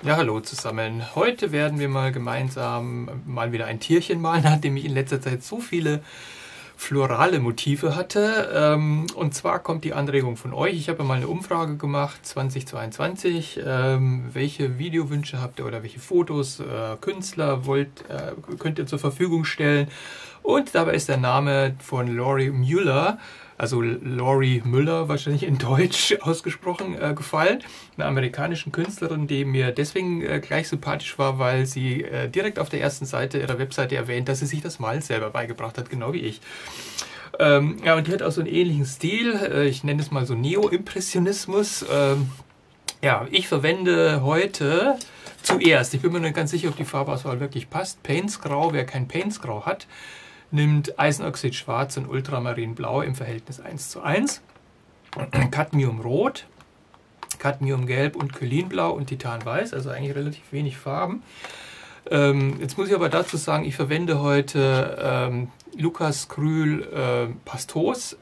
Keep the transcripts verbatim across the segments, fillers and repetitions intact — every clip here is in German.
Ja, hallo zusammen. Heute werden wir mal gemeinsam mal wieder ein Tierchen malen, nachdem ich in letzter Zeit so viele florale Motive hatte. Und zwar kommt die Anregung von euch. Ich habe mal eine Umfrage gemacht, zweitausendzweiundzwanzig. Welche Videowünsche habt ihr oder welche Fotos, Künstler wollt, könnt ihr zur Verfügung stellen? Und dabei ist der Name von Laurie Müller, also Laurie Müller wahrscheinlich in Deutsch ausgesprochen, äh, gefallen. Eine amerikanische Künstlerin, die mir deswegen äh, gleich sympathisch war, weil sie äh, direkt auf der ersten Seite ihrer Webseite erwähnt, dass sie sich das Malen selber beigebracht hat, genau wie ich. Ähm, ja, und die hat auch so einen ähnlichen Stil, äh, ich nenne es mal so Neo-Impressionismus. Ähm, ja, ich verwende heute zuerst, ich bin mir nicht ganz sicher, ob die Farbauswahl wirklich passt, Paints-Grau. Wer kein Paints-Grau hat, nimmt Eisenoxid Schwarz und Ultramarin Blau im Verhältnis eins zu eins, Cadmium Rot, Cadmium Gelb und Kylinblau und Titan Weiß, also eigentlich relativ wenig Farben. Ähm, jetzt muss ich aber dazu sagen, ich verwende heute ähm, Lucas Cruel äh, Pastos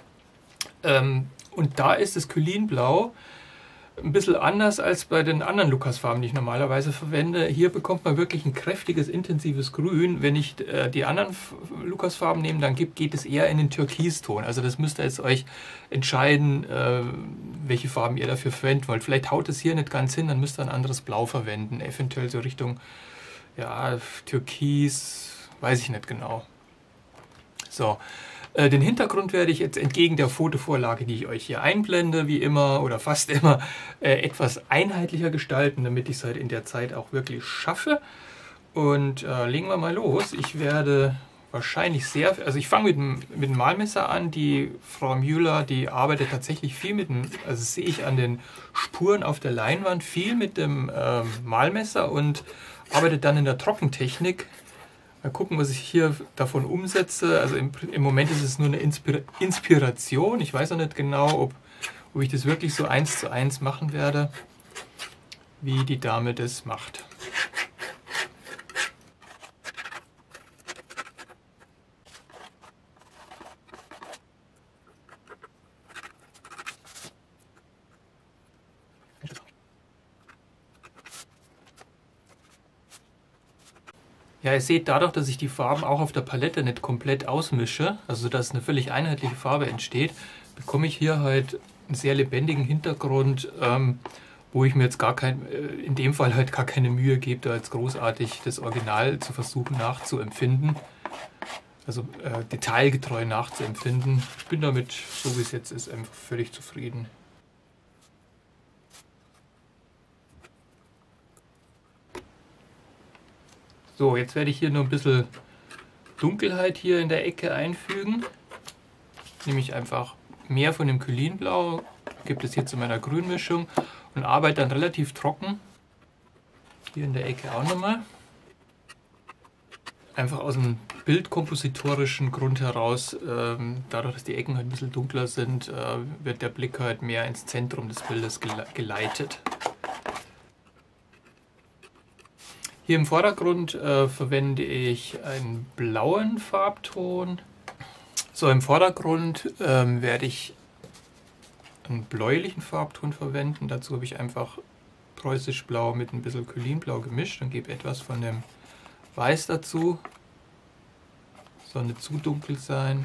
ähm, und da ist das Kylinblau ein bisschen anders als bei den anderen Lucas-Farben, die ich normalerweise verwende. Hier bekommt man wirklich ein kräftiges, intensives Grün. Wenn ich äh, die anderen Lucas-Farben nehme, dann gibt, geht es eher in den Türkiston. Also das müsst ihr jetzt euch entscheiden, äh, welche Farben ihr dafür verwenden wollt. Vielleicht haut es hier nicht ganz hin, dann müsst ihr ein anderes Blau verwenden. Eventuell so Richtung ja, Türkis, weiß ich nicht genau. So. Den Hintergrund werde ich jetzt entgegen der Fotovorlage, die ich euch hier einblende, wie immer oder fast immer, etwas einheitlicher gestalten, damit ich es halt in der Zeit auch wirklich schaffe. Und äh, legen wir mal los. Ich werde wahrscheinlich sehr, also ich fange mit dem, mit dem Malmesser an. Die Frau Müller, die arbeitet tatsächlich viel mit dem, also sehe ich an den Spuren auf der Leinwand, viel mit dem äh, Malmesser und arbeitet dann in der Trockentechnik. Mal gucken, was ich hier davon umsetze. Also im, im Moment ist es nur eine Inspira Inspiration. Ich weiß noch nicht genau, ob, ob ich das wirklich so eins zu eins machen werde, wie die Dame das macht. Ja, ihr seht, dadurch, dass ich die Farben auch auf der Palette nicht komplett ausmische, also dass eine völlig einheitliche Farbe entsteht, bekomme ich hier halt einen sehr lebendigen Hintergrund, ähm, wo ich mir jetzt gar kein, äh, in dem Fall halt gar keine Mühe gebe, da jetzt großartig das Original zu versuchen nachzuempfinden, also äh, detailgetreu nachzuempfinden. Ich bin damit, so wie es jetzt ist, einfach völlig zufrieden. So, jetzt werde ich hier noch ein bisschen Dunkelheit hier in der Ecke einfügen. Nehme ich einfach mehr von dem Kylinblau, gebe es hier zu meiner Grünmischung und arbeite dann relativ trocken. Hier in der Ecke auch nochmal. Einfach aus dem bildkompositorischen Grund heraus, ähm, dadurch, dass die Ecken halt ein bisschen dunkler sind, äh, wird der Blick halt mehr ins Zentrum des Bildes geleitet. Hier im Vordergrund äh, verwende ich einen blauen Farbton. So, im Vordergrund ähm, werde ich einen bläulichen Farbton verwenden. Dazu habe ich einfach preußisch Blau mit ein bisschen Kylinblau gemischt und gebe etwas von dem Weiß dazu. Soll nicht zu dunkel sein.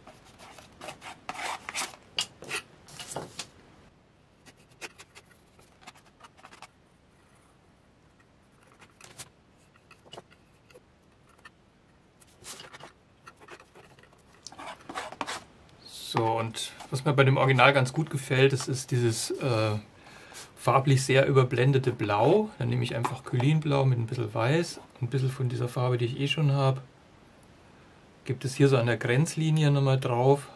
So, und was mir bei dem Original ganz gut gefällt, das ist dieses äh, farblich sehr überblendete Blau. Dann nehme ich einfach Kylinblau mit ein bisschen Weiß, ein bisschen von dieser Farbe, die ich eh schon habe. Gibt es hier so an der Grenzlinie nochmal drauf.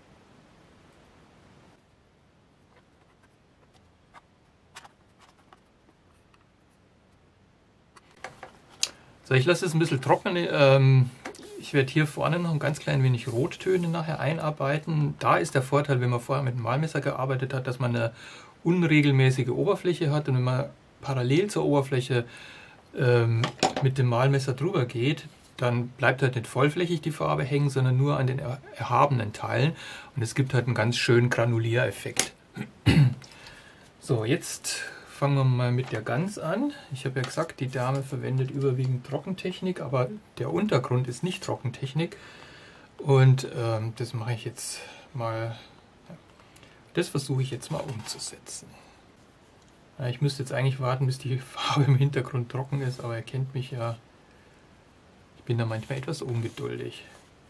So, ich lasse es ein bisschen trocknen. Ähm, Ich werde hier vorne noch ein ganz klein wenig Rottöne nachher einarbeiten. Da ist der Vorteil, wenn man vorher mit dem Malmesser gearbeitet hat, dass man eine unregelmäßige Oberfläche hat und wenn man parallel zur Oberfläche ähm, mit dem Malmesser drüber geht, dann bleibt halt nicht vollflächig die Farbe hängen, sondern nur an den erhabenen Teilen und es gibt halt einen ganz schönen Granuliereffekt. So, jetzt fangen wir mal mit der Gans an. Ich habe ja gesagt, die Dame verwendet überwiegend Trockentechnik, aber der Untergrund ist nicht Trockentechnik. Und ähm, das mache ich jetzt mal, das versuche ich jetzt mal umzusetzen. Ja, ich müsste jetzt eigentlich warten, bis die Farbe im Hintergrund trocken ist, aber ihr kennt mich ja, ich bin da manchmal etwas ungeduldig.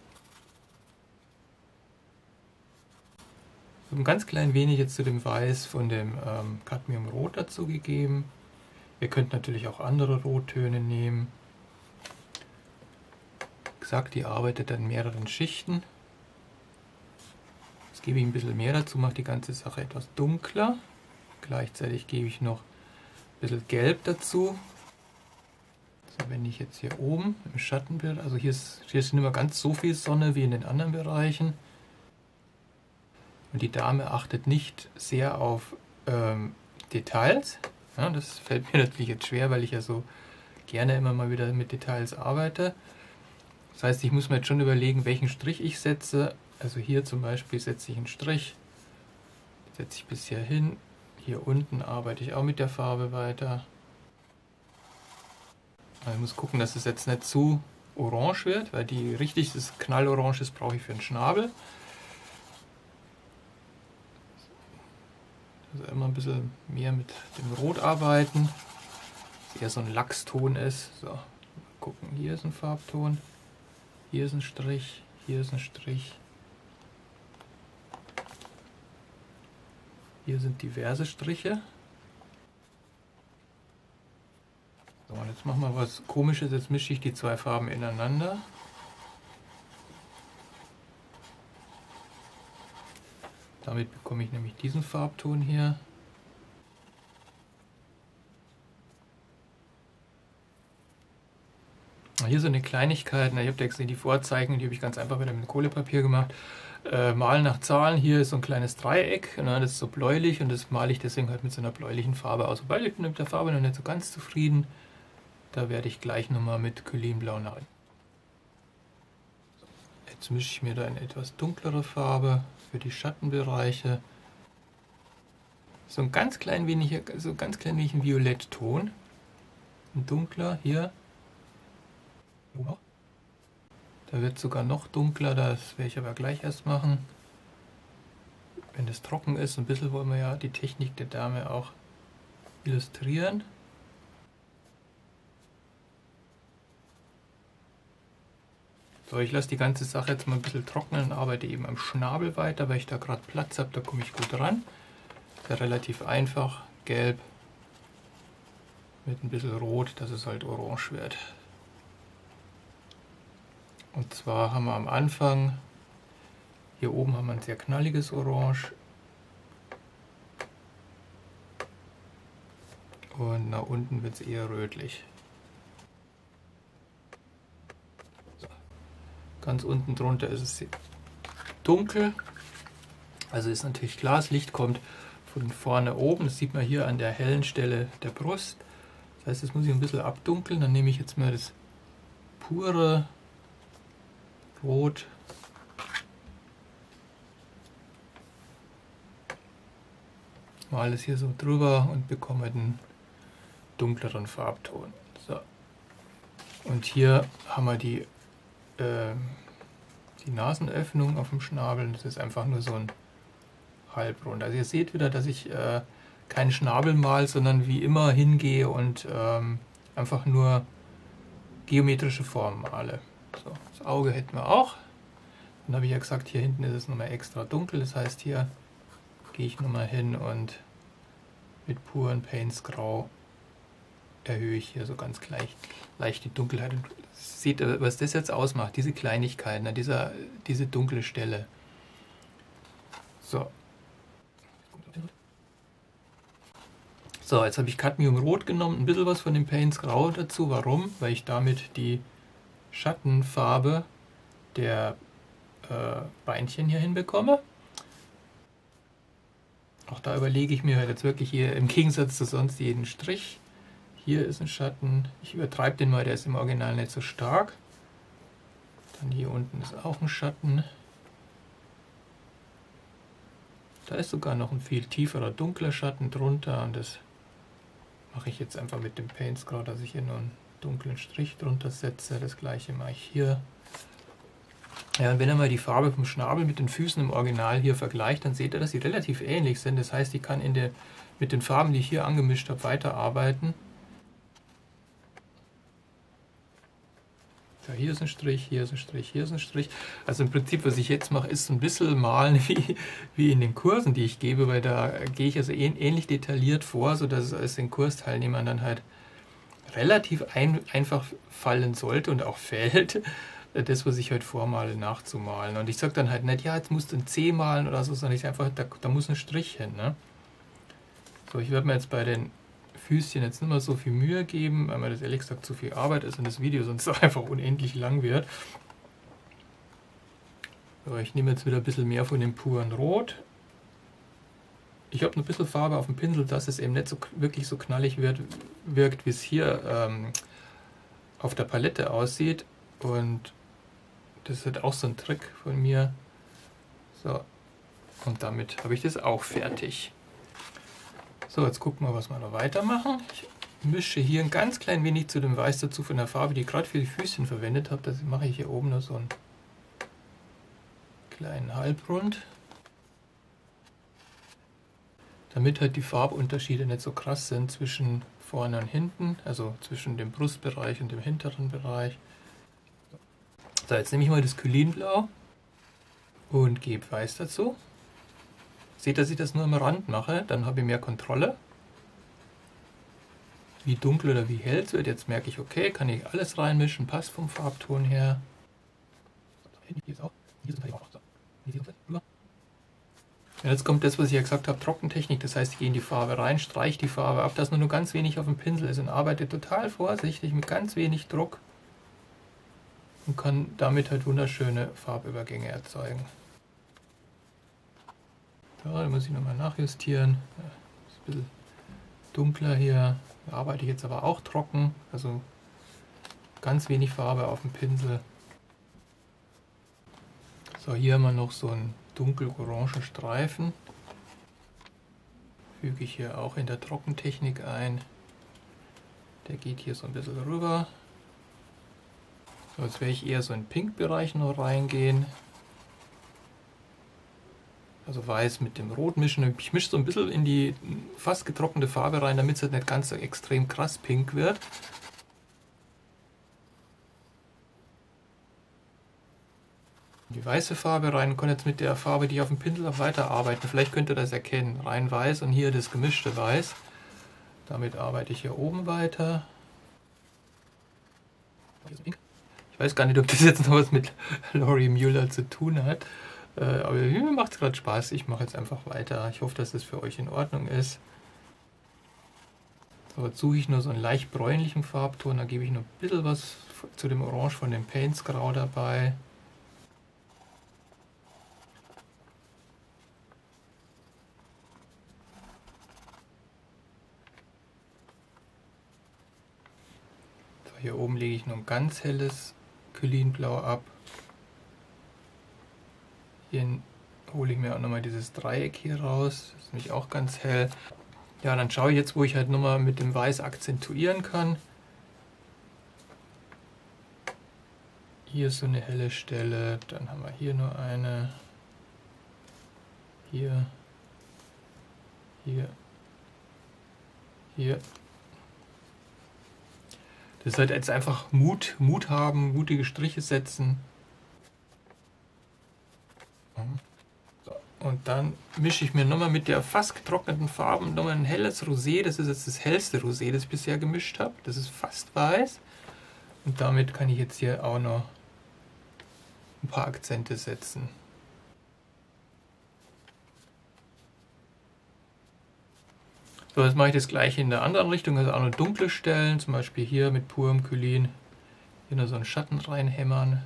Ich habe ein ganz klein wenig jetzt zu dem Weiß von dem ähm, Cadmiumrot dazu gegeben. Ihr könnt natürlich auch andere Rottöne nehmen. Wie gesagt, die arbeitet an mehreren Schichten. Jetzt gebe ich ein bisschen mehr dazu, mache die ganze Sache etwas dunkler. Gleichzeitig gebe ich noch ein bisschen Gelb dazu. So, wenn ich jetzt hier oben im Schatten bin, also hier ist, hier ist nicht mehr ganz so viel Sonne wie in den anderen Bereichen. Und die Dame achtet nicht sehr auf ähm, Details. Ja, das fällt mir natürlich jetzt schwer, weil ich ja so gerne immer mal wieder mit Details arbeite. Das heißt, ich muss mir jetzt schon überlegen, welchen Strich ich setze. Also hier zum Beispiel setze ich einen Strich, setze ich bis hier hin. Hier unten arbeite ich auch mit der Farbe weiter. Also ich muss gucken, dass es jetzt nicht zu orange wird, weil die richtig das Knallorange ist, brauche ich für den Schnabel. Also immer ein bisschen mehr mit dem Rot arbeiten, dass eher so ein Lachston ist. So, mal gucken, hier ist ein Farbton, hier ist ein Strich, hier ist ein Strich. Hier sind diverse Striche. So, und jetzt machen wir was Komisches, jetzt mische ich die zwei Farben ineinander. Damit bekomme ich nämlich diesen Farbton hier. Hier so eine Kleinigkeit, ich habe ja gesehen, die Vorzeichen, die habe ich ganz einfach wieder mit Kohlepapier gemacht. Äh, malen nach Zahlen, hier ist so ein kleines Dreieck, ne, das ist so bläulich und das male ich deswegen halt mit so einer bläulichen Farbe aus. Wobei ich bin mit der Farbe noch nicht so ganz zufrieden, da werde ich gleich nochmal mit Kylinblau nach. Jetzt mische ich mir da eine etwas dunklere Farbe für die Schattenbereiche. So ein ganz klein wenig, so ein ganz klein wenig ein Violettton. Ein dunkler hier. Da wird sogar noch dunkler, das werde ich aber gleich erst machen. Wenn es trocken ist, ein bisschen wollen wir ja die Technik der Dame auch illustrieren. So, ich lasse die ganze Sache jetzt mal ein bisschen trocknen und arbeite eben am Schnabel weiter, weil ich da gerade Platz habe, da komme ich gut ran. Ist ja relativ einfach, gelb mit ein bisschen rot, dass es halt orange wird. Und zwar haben wir am Anfang, hier oben haben wir ein sehr knalliges Orange. Und nach unten wird es eher rötlich. So. Ganz unten drunter ist es dunkel. Also ist natürlich klar, das Licht kommt von vorne oben. Das sieht man hier an der hellen Stelle der Brust. Das heißt, das muss ich ein bisschen abdunkeln. Dann nehme ich jetzt mal das pure Rot. Mal es hier so drüber und bekomme einen dunkleren Farbton. So. Und hier haben wir die, äh, die Nasenöffnung auf dem Schnabel. Das ist einfach nur so ein Halbrund. Also ihr seht wieder, dass ich äh, keinen Schnabel mal, sondern wie immer hingehe und ähm, einfach nur geometrische Formen male. So, das Auge hätten wir auch. Dann habe ich ja gesagt, hier hinten ist es nochmal extra dunkel. Das heißt, hier gehe ich nochmal hin und mit puren Paints Grau erhöhe ich hier so ganz leicht, leicht die Dunkelheit. Und seht ihr, was das jetzt ausmacht, diese Kleinigkeiten, dieser, diese dunkle Stelle. So. So, jetzt habe ich Cadmiumrot genommen, ein bisschen was von dem Paints Grau dazu. Warum? Weil ich damit die Schattenfarbe der äh, Beinchen hier hinbekomme. Auch da überlege ich mir halt jetzt wirklich hier im Gegensatz zu sonst jeden Strich. Hier ist ein Schatten. Ich übertreibe den mal, der ist im Original nicht so stark. Dann hier unten ist auch ein Schatten. Da ist sogar noch ein viel tieferer, dunkler Schatten drunter und das mache ich jetzt einfach mit dem Paintsgrau, dass ich hier nur einen dunklen Strich drunter setze. Das gleiche mache ich hier. Ja, und wenn ihr mal die Farbe vom Schnabel mit den Füßen im Original hier vergleicht, dann seht ihr, dass sie relativ ähnlich sind. Das heißt, ich kann in der, mit den Farben, die ich hier angemischt habe, weiterarbeiten. Ja, hier ist ein Strich, hier ist ein Strich, hier ist ein Strich. Also im Prinzip, was ich jetzt mache, ist so ein bisschen malen wie, wie in den Kursen, die ich gebe, weil da gehe ich also ähnlich detailliert vor, sodass es den Kursteilnehmern dann halt relativ ein, einfach fallen sollte und auch fällt, das, was ich heute vormale, nachzumalen. Und ich sage dann halt nicht, ja, jetzt musst du ein C malen oder so, sondern ich sage einfach, da, da muss ein Strich hin. Ne? So, ich werde mir jetzt bei den Füßchen jetzt nicht mehr so viel Mühe geben, weil mir das ehrlich gesagt zu viel Arbeit ist und das Video sonst einfach unendlich lang wird. Aber ich nehme jetzt wieder ein bisschen mehr von dem puren Rot. Ich habe noch ein bisschen Farbe auf dem Pinsel, dass es eben nicht so wirklich so knallig wird, wirkt, wie es hier ähm, auf der Palette aussieht. Und das ist halt auch so ein Trick von mir. So, und damit habe ich das auch fertig. So, jetzt gucken wir, was wir noch weitermachen. Ich mische hier ein ganz klein wenig zu dem Weiß dazu von der Farbe, die ich gerade für die Füßchen verwendet habe. Das mache ich hier oben noch so einen kleinen Halbrund. Damit halt die Farbunterschiede nicht so krass sind zwischen vorne und hinten, also zwischen dem Brustbereich und dem hinteren Bereich. So, jetzt nehme ich mal das Kylinblau und gebe Weiß dazu. Seht, dass ich das nur am Rand mache, dann habe ich mehr Kontrolle. Wie dunkel oder wie hell es wird, jetzt merke ich, okay, kann ich alles reinmischen, passt vom Farbton her. Ja, jetzt kommt das, was ich ja gesagt habe, Trockentechnik, das heißt, ich gehe in die Farbe rein, streiche die Farbe ab, dass nur, nur ganz wenig auf dem Pinsel ist und arbeite total vorsichtig mit ganz wenig Druck. Und kann damit halt wunderschöne Farbübergänge erzeugen. So, da muss ich nochmal nachjustieren. Ja, ist ein bisschen dunkler hier. Da arbeite ich jetzt aber auch trocken, also ganz wenig Farbe auf dem Pinsel. So, hier haben wir noch so einen dunkel-orangen Streifen. Füge ich hier auch in der Trockentechnik ein. Der geht hier so ein bisschen rüber. So, jetzt werde ich eher so in den Pink-Bereich noch reingehen. Also Weiß mit dem Rot mischen. Ich mische so ein bisschen in die fast getrocknete Farbe rein, damit es halt nicht ganz so extrem krass pink wird. Die weiße Farbe rein und kann jetzt mit der Farbe, die ich auf dem Pinsel habe, weiterarbeiten. Vielleicht könnt ihr das erkennen. Rein Weiß und hier das gemischte Weiß. Damit arbeite ich hier oben weiter. Ich weiß gar nicht, ob das jetzt noch was mit Laurie Müller zu tun hat. Äh, aber mir macht es gerade Spaß. Ich mache jetzt einfach weiter. Ich hoffe, dass das für euch in Ordnung ist. So, jetzt suche ich nur so einen leicht bräunlichen Farbton. Da gebe ich noch ein bisschen was zu dem Orange von dem Paintsgrau dabei. So, hier oben lege ich noch ein ganz helles Kylinblau ab. Hier hole ich mir auch nochmal dieses Dreieck hier raus. Das ist nämlich auch ganz hell. Ja, dann schaue ich jetzt, wo ich halt nochmal mit dem Weiß akzentuieren kann. Hier ist so eine helle Stelle. Dann haben wir hier nur eine. Hier. Hier. Hier. Das ist halt jetzt einfach Mut, Mut haben, mutige Striche setzen. So, und dann mische ich mir nochmal mit der fast getrockneten Farbe nochmal ein helles Rosé. Das ist jetzt das hellste Rosé, das ich bisher gemischt habe. Das ist fast weiß. Und damit kann ich jetzt hier auch noch ein paar Akzente setzen. So, jetzt mache ich das gleiche in der anderen Richtung, also auch noch dunkle Stellen, zum Beispiel hier mit purem Kylin. Hier noch so einen Schatten reinhämmern.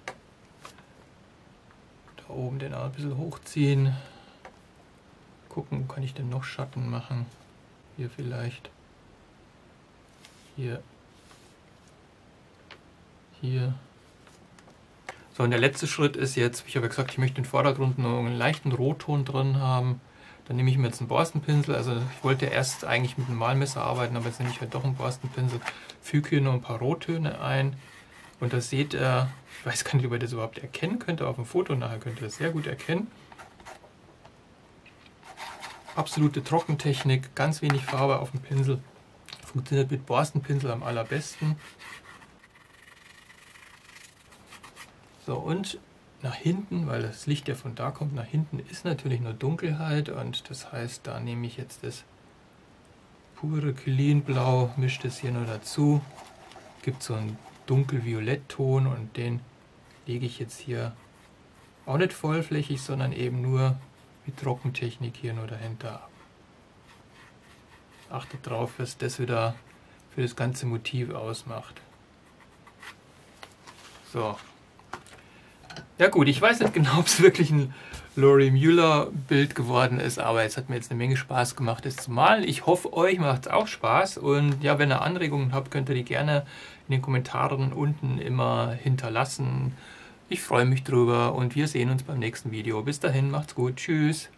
Da oben den auch ein bisschen hochziehen. Gucken, kann ich denn noch Schatten machen? Hier vielleicht. Hier. Hier. So, und der letzte Schritt ist jetzt, ich habe ja gesagt, ich möchte den Vordergrund noch einen leichten Rotton drin haben. Dann nehme ich mir jetzt einen Borstenpinsel. Also ich wollte erst eigentlich mit einem Malmesser arbeiten, aber jetzt nehme ich halt doch einen Borstenpinsel. Füge hier noch ein paar Rottöne ein. Und das seht ihr, ich weiß gar nicht, ob ihr das überhaupt erkennen könnt, auf dem Foto nachher könnt ihr das sehr gut erkennen. Absolute Trockentechnik, ganz wenig Farbe auf dem Pinsel. Funktioniert mit Borstenpinsel am allerbesten. So, und nach hinten, weil das Licht ja von da kommt, nach hinten ist natürlich nur Dunkelheit und das heißt, da nehme ich jetzt das pure Clean-Blau, mische das hier nur dazu. Gibt so einen dunkel-violett-Ton und den lege ich jetzt hier auch nicht vollflächig, sondern eben nur mit Trockentechnik hier nur dahinter ab. Achtet drauf, was das wieder für das ganze Motiv ausmacht. So. Ja gut, ich weiß nicht genau, ob es wirklich ein Laurie Müller Bild geworden ist, aber es hat mir jetzt eine Menge Spaß gemacht, es zu malen. Ich hoffe, euch macht es auch Spaß und ja, wenn ihr Anregungen habt, könnt ihr die gerne in den Kommentaren unten immer hinterlassen. Ich freue mich drüber und wir sehen uns beim nächsten Video. Bis dahin, macht's gut, tschüss.